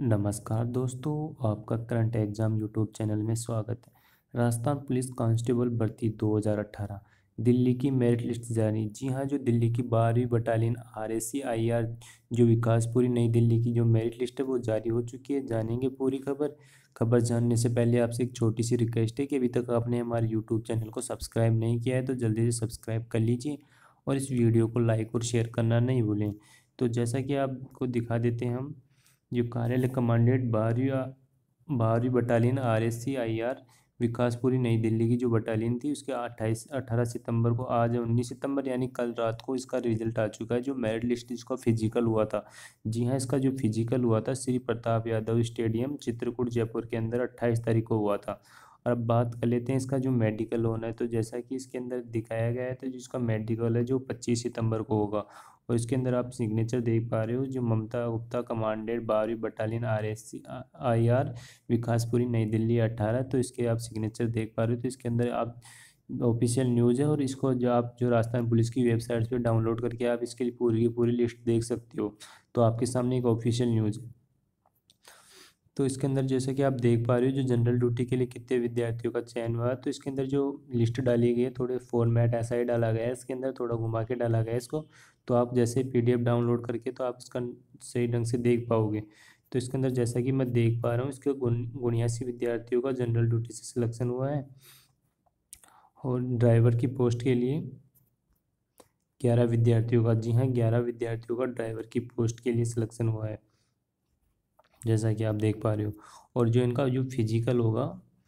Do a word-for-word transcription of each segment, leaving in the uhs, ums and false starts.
नमस्कार दोस्तों, आपका करंट एग्जाम यूट्यूब चैनल में स्वागत है। राजस्थान पुलिस कांस्टेबल भर्ती दो हज़ार अठारह दिल्ली की मेरिट लिस्ट जारी। जी हाँ, जो दिल्ली की बारहवीं battalion R A C I R जो विकासपुरी नई दिल्ली की जो मेरिट लिस्ट है वो जारी हो चुकी है। जानेंगे पूरी खबर। खबर जानने से पहले आपसे एक छोटी सी रिक्वेस्ट है कि अभी तक आपने हमारे यूट्यूब चैनल को सब्सक्राइब नहीं किया है तो जल्दी से सब्सक्राइब कर लीजिए और इस वीडियो को लाइक और शेयर करना नहीं भूलें। तो जैसा कि आपको दिखा देते हैं हम, जो कार्यालय कमांडेंट बारहवीं बारहवीं battalion R S C I R Vikaspuri Nai Delhi की जो बटालियन थी उसके अट्ठाईस अठारह सितंबर को, आज उन्नीस सितंबर यानी कल रात को इसका रिजल्ट आ चुका है। जो मेरिट लिस्ट जिसका फिजिकल हुआ था, जी हाँ, इसका जो फिजिकल हुआ था श्री प्रताप यादव स्टेडियम चित्रकूट जयपुर के अंदर अट्ठाईस तारीख को हुआ था। और अब बात कर लेते हैं इसका जो मेडिकल होना है। तो जैसा कि इसके अंदर दिखाया गया है तो जिसका मेडिकल है जो पच्चीस सितंबर को होगा। और इसके अंदर आप सिग्नेचर देख पा रहे हो, जो ममता गुप्ता कमांडेंट बारहवीं battalion R S C I R Vikaspuri Nai Delhi अठारह। तो इसके आप सिग्नेचर देख पा रहे हो। तो इसके अंदर आप ऑफिशियल न्यूज़ है और इसको जो आप जो राजस्थान पुलिस की वेबसाइट पे डाउनलोड करके आप इसके लिए पूरी की पूरी लिस्ट देख सकते हो। तो आपके सामने एक ऑफिशियल न्यूज़ है। तो इसके अंदर जैसे कि आप देख पा रहे हो, जो जनरल ड्यूटी के लिए कितने विद्यार्थियों का चयन हुआ है। तो इसके अंदर जो लिस्ट डाली गई है, थोड़े फॉर्मेट ऐसा ही डाला गया है, इसके अंदर थोड़ा घुमा के डाला गया है इसको। तो आप जैसे पीडीएफ डाउनलोड करके तो आप इसका सही ढंग से देख पाओगे। तो इसके अंदर जैसा कि मैं देख पा रहा हूँ, इसके उन्यासी विद्यार्थियों का जनरल ड्यूटी से सिलेक्शन हुआ है और ड्राइवर की पोस्ट के लिए ग्यारह विद्यार्थियों का, जी हाँ, ग्यारह विद्यार्थियों का ड्राइवर की पोस्ट के लिए सिलेक्शन हुआ है, जैसा कि आप देख पा रहे हो। और जो इनका जो फिजिकल होगा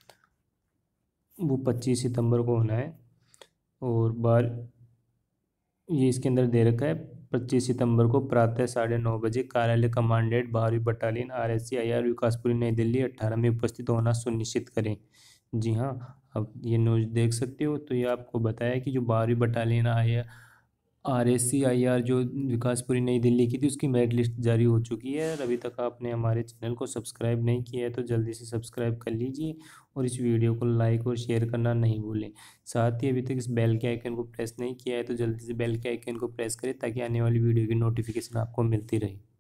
वो पच्चीस सितंबर को होना है। और बार ये इसके अंदर दे रखा है पच्चीस सितंबर को प्रातः साढ़े नौ बजे कार्यालय कमांडेंट बारहवीं battalion R S C I R Vikaspuri Nai Delhi अट्ठारह में उपस्थित होना सुनिश्चित करें। जी हाँ, अब ये न्यूज़ देख सकते हो। तो ये आपको बताया कि जो बारहवीं battalion I R S C I R जो विकासपुरी नई दिल्ली की थी उसकी मेरिट लिस्ट जारी हो चुकी है। और अभी तक आपने हमारे चैनल को सब्सक्राइब नहीं किया है तो जल्दी से सब्सक्राइब कर लीजिए और इस वीडियो को लाइक और शेयर करना नहीं भूलें। साथ ही अभी तक इस बेल के आइकन को प्रेस नहीं किया है तो जल्दी से बेल के आइकन को प्रेस करें ताकि आने वाली वीडियो की नोटिफिकेशन आपको मिलती रहे।